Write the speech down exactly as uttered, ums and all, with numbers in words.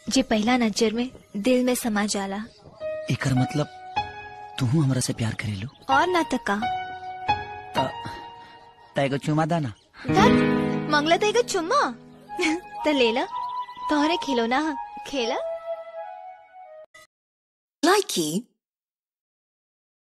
जे पहला नजर में दिल में समा जाला। एकर मतलब तू हमरा से प्यार करेलू? और ना तका तैको चुमा दाना मंगला तैको चुम्मा त लेला तोहरे खिलौना खेला। Likey